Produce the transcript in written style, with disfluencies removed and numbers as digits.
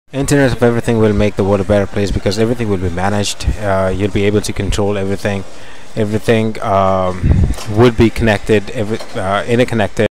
Internet of Everything will make the world a better place because everything will be managed. You'll be able to control everything. Everything would be connected, interconnected.